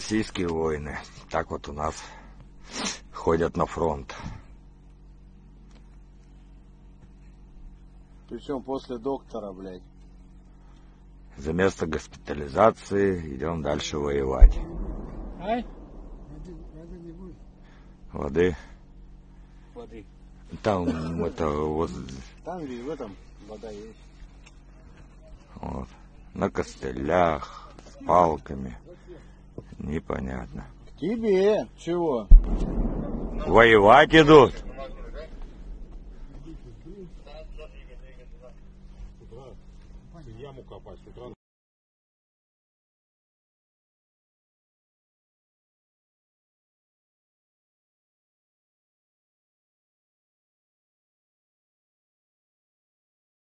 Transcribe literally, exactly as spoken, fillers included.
российские воины. Так вот у нас ходят на фронт. Причем после доктора, блядь. За место госпитализации идем дальше воевать. А? Воды, воды не будет. Воды? Воды. Там это вот... Там и в этом вода есть. Вот. На костылях, с палками. Непонятно. К тебе? Чего? Воевать идут. Яму копать, с утра